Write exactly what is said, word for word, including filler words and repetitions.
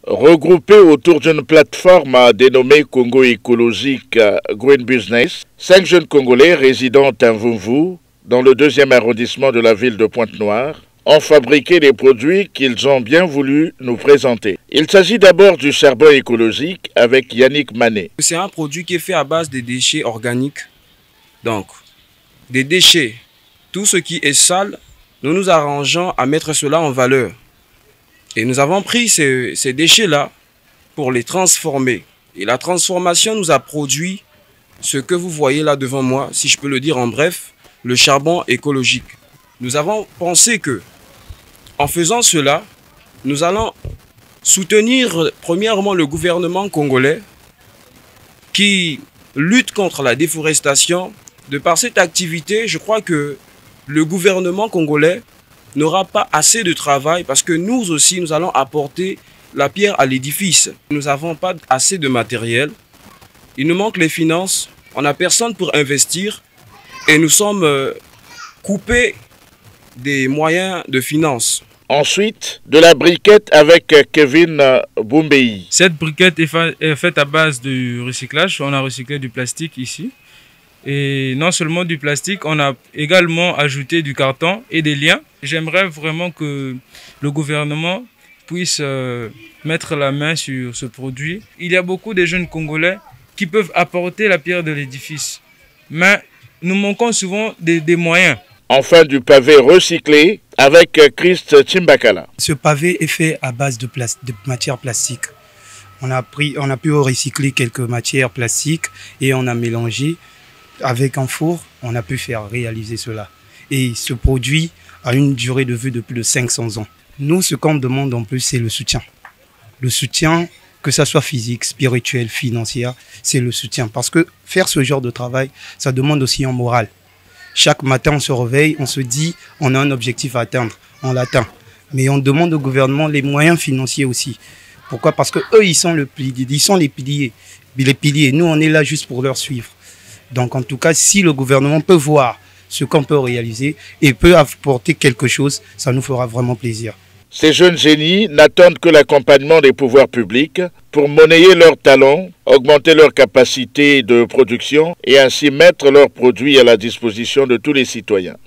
Regroupés autour d'une plateforme dénommée Congo écologique Green Business, cinq jeunes Congolais résidant à Mvumvu, dans le deuxième arrondissement de la ville de Pointe-Noire, ont fabriqué des produits qu'ils ont bien voulu nous présenter. Il s'agit d'abord du charbon écologique avec Yannick Mané. C'est un produit qui est fait à base de déchets organiques. Donc, des déchets, tout ce qui est sale, nous nous arrangeons à mettre cela en valeur. Et nous avons pris ces, ces déchets-là pour les transformer. Et la transformation nous a produit ce que vous voyez là devant moi, si je peux le dire en bref, le charbon écologique. Nous avons pensé que, en faisant cela, nous allons soutenir premièrement le gouvernement congolais qui lutte contre la déforestation. De par cette activité, je crois que le gouvernement congolais n'aura pas assez de travail parce que nous aussi, nous allons apporter la pierre à l'édifice. Nous n'avons pas assez de matériel. Il nous manque les finances. On n'a personne pour investir et nous sommes coupés des moyens de finances. Ensuite, de la briquette avec Kevin Boumbeyi. Cette briquette est, fa est faite à base de recyclage. On a recyclé du plastique ici. Et non seulement du plastique, on a également ajouté du carton et des liens. J'aimerais vraiment que le gouvernement puisse euh, mettre la main sur ce produit. Il y a beaucoup de jeunes Congolais qui peuvent apporter la pierre de l'édifice. Mais nous manquons souvent des, des moyens. Enfin, du pavé recyclé avec Christ Chimbakala. Ce pavé est fait à base de, de matière plastique. On a, pris, on a pu recycler quelques matières plastiques et on a mélangé. Avec un four, on a pu faire réaliser cela. Et ce produit a une durée de vie de plus de cinq cents ans. Nous, ce qu'on demande en plus, c'est le soutien. Le soutien, que ça soit physique, spirituel, financier, c'est le soutien. Parce que faire ce genre de travail, ça demande aussi un moral. Chaque matin, on se réveille, on se dit, on a un objectif à atteindre, on l'atteint. Mais on demande au gouvernement les moyens financiers aussi. Pourquoi? Parce que eux, ils sont, le pilier, ils sont les piliers. Les piliers. Nous, on est là juste pour leur suivre. Donc, en tout cas, si le gouvernement peut voir ce qu'on peut réaliser et peut apporter quelque chose, ça nous fera vraiment plaisir. Ces jeunes génies n'attendent que l'accompagnement des pouvoirs publics pour monnayer leurs talents, augmenter leur capacité de production et ainsi mettre leurs produits à la disposition de tous les citoyens.